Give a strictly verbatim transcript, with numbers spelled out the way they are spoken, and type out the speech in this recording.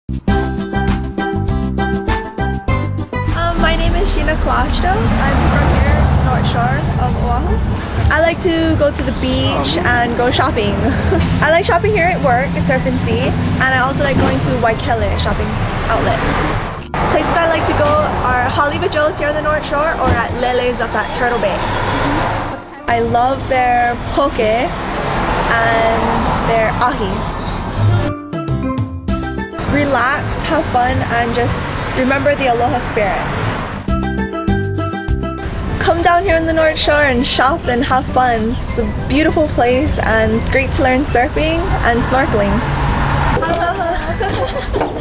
Um, my name is Sheena Kalashto. I'm from here, North Shore of Oahu. I like to go to the beach and go shopping. I like shopping here at work at Surf and Sea, and I also like going to Waikele shopping outlets. Places I like to go are Haleiwa Joe's here on the North Shore or at Lele's up at Turtle Bay. I love their poke and their ahi. Relax, have fun, and just remember the aloha spirit. Come down here on the North Shore and shop and have fun. It's a beautiful place and great to learn surfing and snorkeling. Aloha!